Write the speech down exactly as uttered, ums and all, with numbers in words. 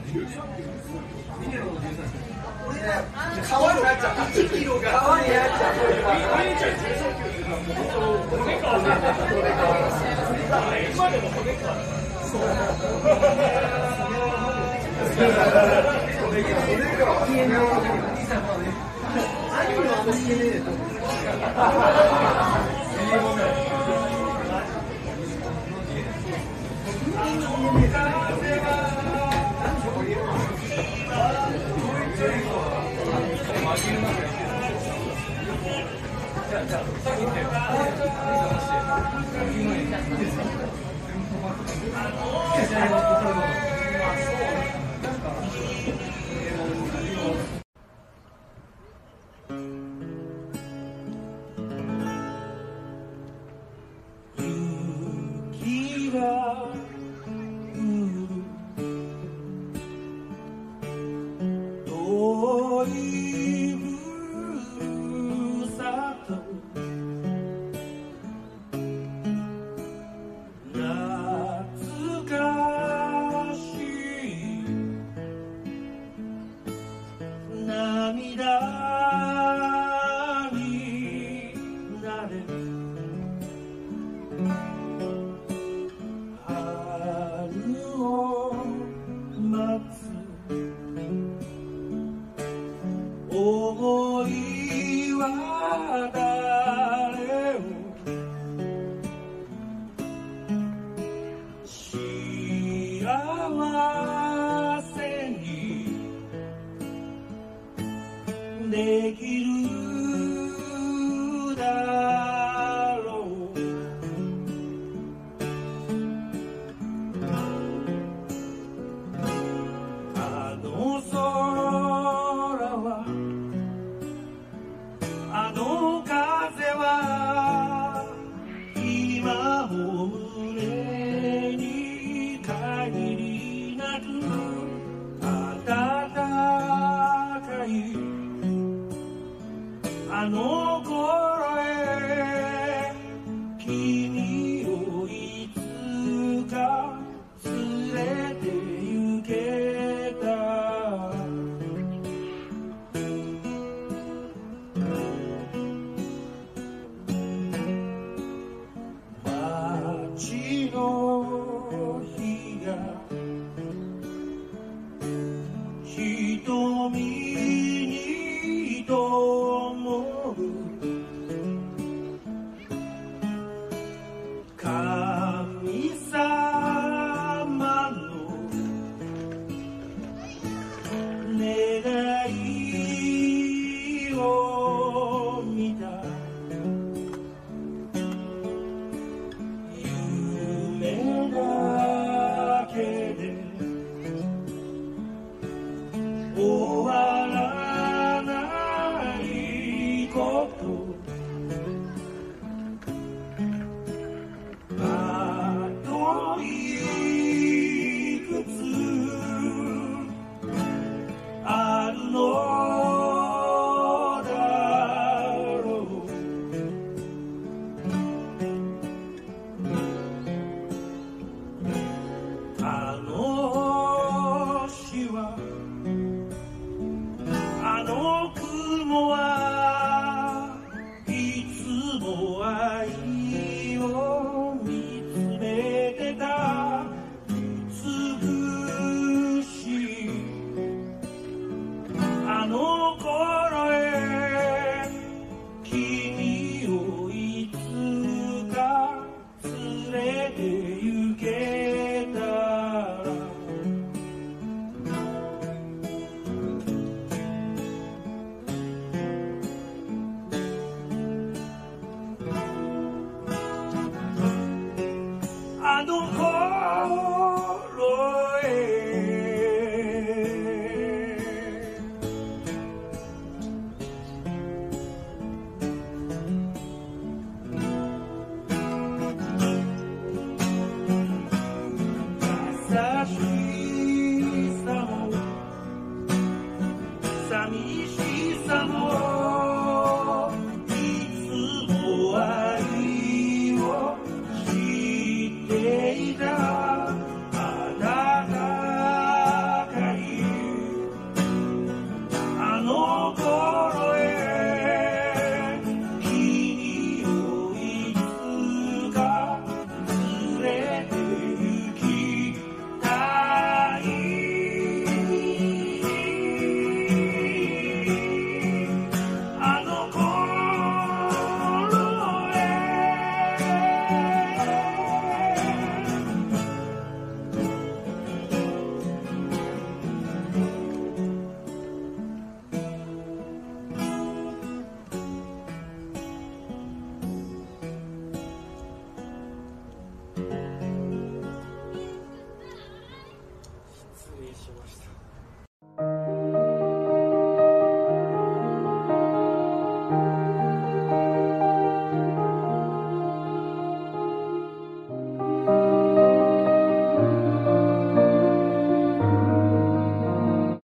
川になっちゃう。いちキロが川になっちゃう。骨川さん。今でも骨川。そう。骨川。消えない。アニメはあんま消えねえと思う。雪が降る遠いふるさと懐かしい涙になれ春を待つ思いは誰を幸せにできるだろう。あの空はあの風は今も胸に限りなく暖かいあの頃へ君をいつか連れて行けた街の日が瞳に灯る神様の願いを見た夢だけで終わるました。